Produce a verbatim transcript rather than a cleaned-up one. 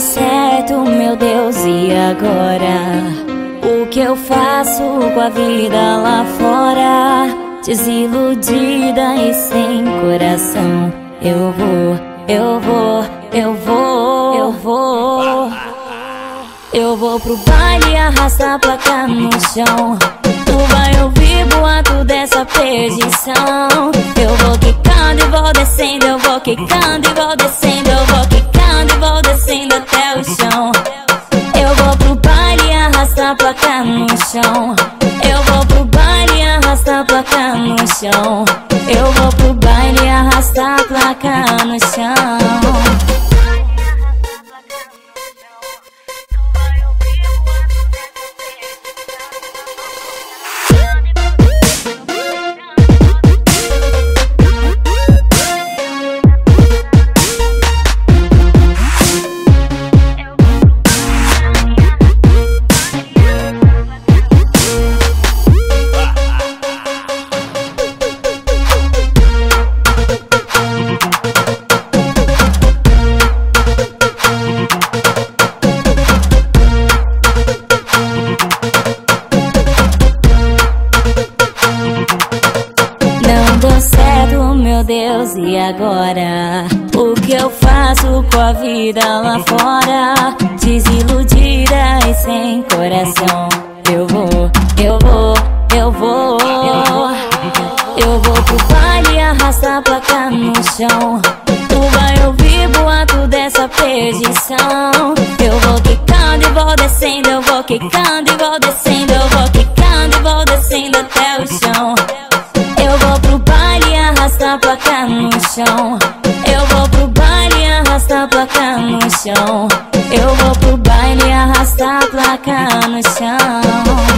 certo, meu Deus, e agora? O que eu faço com a vida lá fora? Desiludida e sem coração. Eu vou, eu vou, eu vou, eu vou. Eu vou pro baile, arrastar a placa no chão. Tu vai ouvir boato dessa perdição. Eu vou quicando e vou descendo, eu vou quicando e vou descendo, eu vou quicando e vou descendo até o chão. Eu vou pro baile, arrastar a placa no chão. Eu vou pro baile, arrastar a placa no chão. Eu vou pro baile, arrastar a placa no chão. Meu Deus, e agora? O que eu faço com a vida lá fora? Desiludida e sem coração. Eu vou, eu vou, eu vou. Eu vou pro baile, arrastar a placa no chão. Tu vai ouvir boato dessa perdição. Eu vou quicando e vou descendo, eu vou quicando e vou descendo, eu vou quicando e vou descendo até o chão. Eu vou pro baile, arrastar a placa no chão. Eu vou pro baile, arrastar a placa no chão. Eu vou pro baile, arrastar a placa no chão.